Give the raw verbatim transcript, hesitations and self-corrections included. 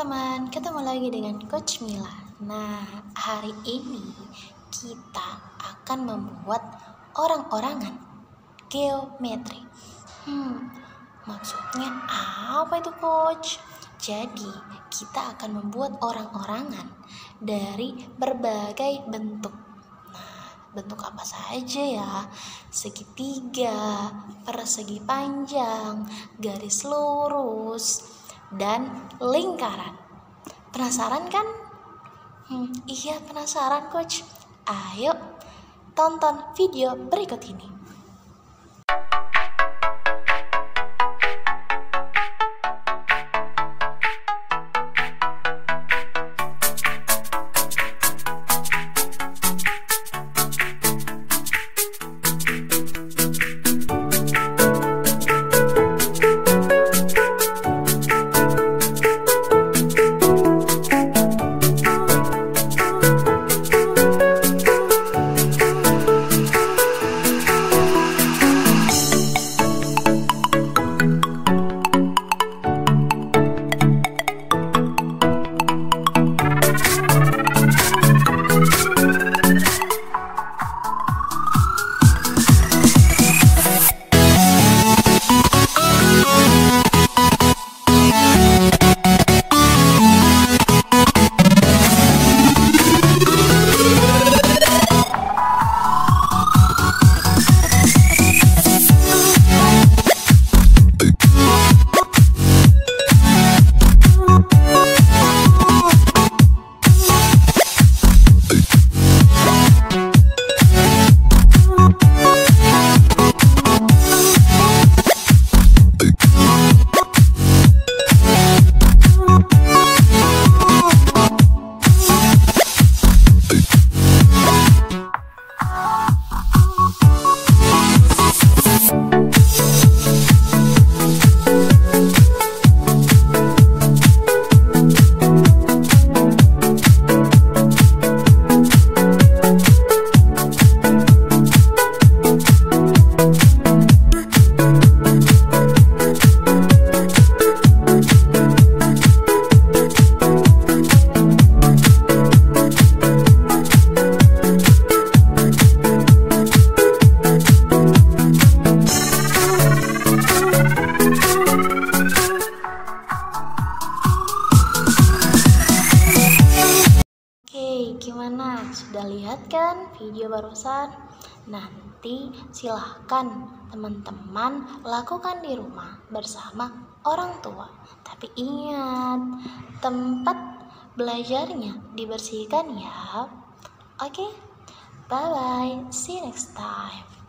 teman-teman, ketemu lagi dengan Coach Mila. Nah, hari ini kita akan membuat orang-orangan geometri. Hmm, maksudnya apa itu, Coach? Jadi, kita akan membuat orang-orangan dari berbagai bentuk. Nah, bentuk apa saja ya? Segitiga, persegi panjang, garis lurus, dan lingkaran. Penasaran kan? Hmm, iya penasaran, Coach. Ayo tonton video berikut ini. Gimana? Sudah lihat kan video barusan? Nanti silahkan teman-teman lakukan di rumah bersama orang tua. Tapi ingat, tempat belajarnya dibersihkan ya. Oke, bye-bye. See you next time.